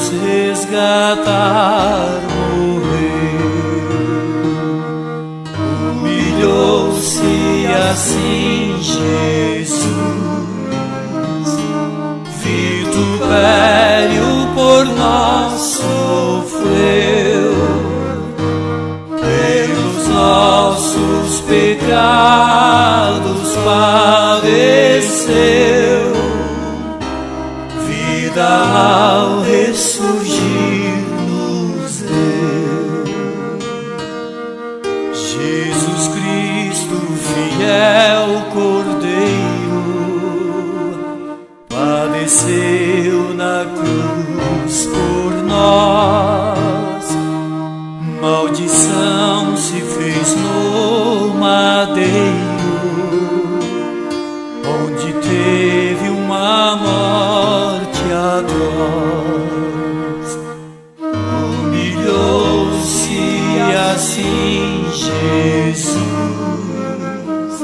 resgatar, morreu. Humilhou-se, assim Jesus, vitupério por nós sofreu, pelos nossos pecados padeceu, vida ao ressurgir nos deu. Jesus Cristo, fiel Cordeiro, padeceu na cruz por nós, maldição se fez no madeiro, onde teve uma morte atroz. Humilhou-se, assim Jesus,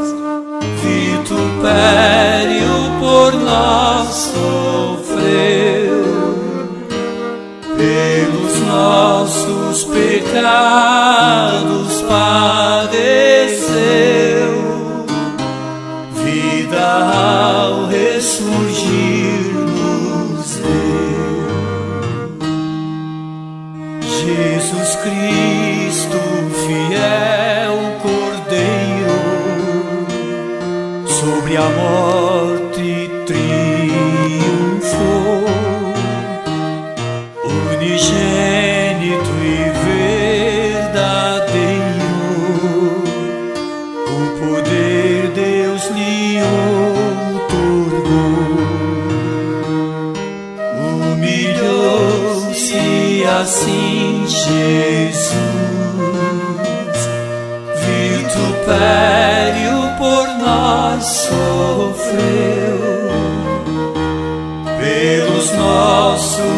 vitupério por nós sofreu, pelos nossos pecados padeceu, vida ao ressurgir nos deu. Jesus Cristo, fiel Cordeiro, sobre a morte triunfou, unigênito e verdadeiro, o poder Deus lhe outorgou. Humilhou-se, assim Jesus, vitupério por nós sofreu, pelos nossos